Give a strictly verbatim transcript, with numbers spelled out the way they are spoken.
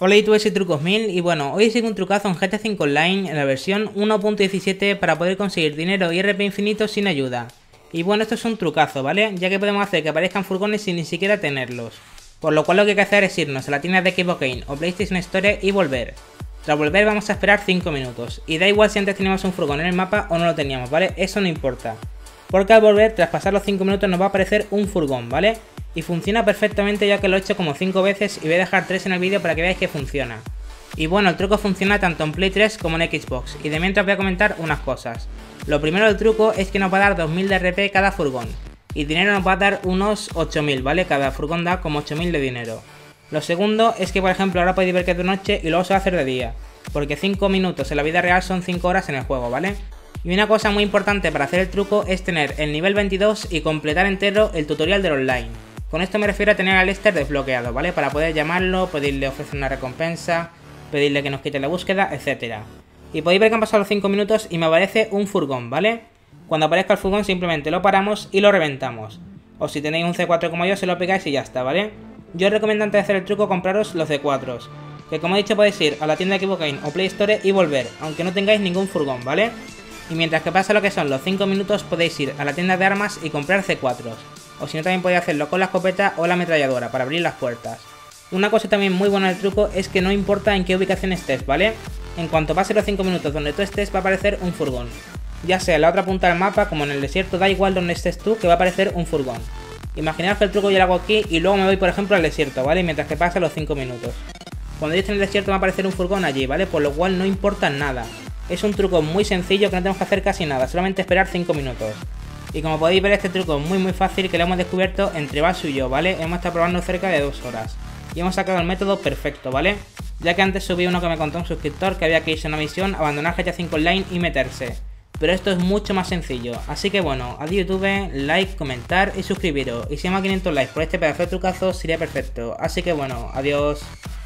Hola YouTube, soy Trucosmil y bueno, hoy sigo un trucazo en G T A cinco Online en la versión uno punto diecisiete para poder conseguir dinero y R P infinito sin ayuda. Y bueno, esto es un trucazo, ¿vale? Ya que podemos hacer que aparezcan furgones sin ni siquiera tenerlos. Por lo cual lo que hay que hacer es irnos a la tienda de Xbox Game o PlayStation Store y volver. Tras volver vamos a esperar cinco minutos. Y da igual si antes teníamos un furgón en el mapa o no lo teníamos, ¿vale? Eso no importa. Porque al volver, tras pasar los cinco minutos nos va a aparecer un furgón, ¿vale? Y funciona perfectamente ya que lo he hecho como cinco veces y voy a dejar tres en el vídeo para que veáis que funciona. Y bueno, el truco funciona tanto en Play tres como en Xbox, y de mientras voy a comentar unas cosas. Lo primero del truco es que nos va a dar dos mil de R P cada furgón, y dinero nos va a dar unos ocho mil, ¿vale? Cada furgón da como ocho mil de dinero. Lo segundo es que por ejemplo ahora podéis ver que es de noche y luego se va a hacer de día, porque cinco minutos en la vida real son cinco horas en el juego, ¿vale? Y una cosa muy importante para hacer el truco es tener el nivel veintidós y completar entero el tutorial del online. Con esto me refiero a tener a Lester desbloqueado, ¿vale? Para poder llamarlo, pedirle ofrecer una recompensa, pedirle que nos quite la búsqueda, etcétera. Y podéis ver que han pasado los cinco minutos y me aparece un furgón, ¿vale? Cuando aparezca el furgón simplemente lo paramos y lo reventamos. O si tenéis un C cuatro como yo, se lo pegáis y ya está, ¿vale? Yo os recomiendo antes de hacer el truco compraros los C cuatro, que como he dicho podéis ir a la tienda de Xbox Game o Play Store y volver, aunque no tengáis ningún furgón, ¿vale? Y mientras que pasa lo que son los cinco minutos podéis ir a la tienda de armas y comprar C cuatro. O si no también podéis hacerlo con la escopeta o la ametralladora para abrir las puertas. Una cosa también muy buena del truco es que no importa en qué ubicación estés, ¿vale? En cuanto pase los cinco minutos donde tú estés va a aparecer un furgón. Ya sea en la otra punta del mapa como en el desierto, da igual donde estés tú que va a aparecer un furgón. Imaginaos que el truco yo lo hago aquí y luego me voy por ejemplo al desierto, ¿vale? Mientras que pasan los cinco minutos. Cuando yo esté en el desierto va a aparecer un furgón allí, ¿vale? Por lo cual no importa nada. Es un truco muy sencillo que no tenemos que hacer casi nada, solamente esperar cinco minutos. Y como podéis ver este truco es muy muy fácil que lo hemos descubierto entre Basu y yo, ¿vale? Hemos estado probando cerca de dos horas. Y hemos sacado el método perfecto, ¿vale? Ya que antes subí uno que me contó un suscriptor que había que irse a una misión, abandonar G T A cinco Online y meterse. Pero esto es mucho más sencillo. Así que bueno, adiós YouTube, like, comentar y suscribiros. Y si llegamos a quinientos likes por este pedazo de trucazo sería perfecto. Así que bueno, adiós.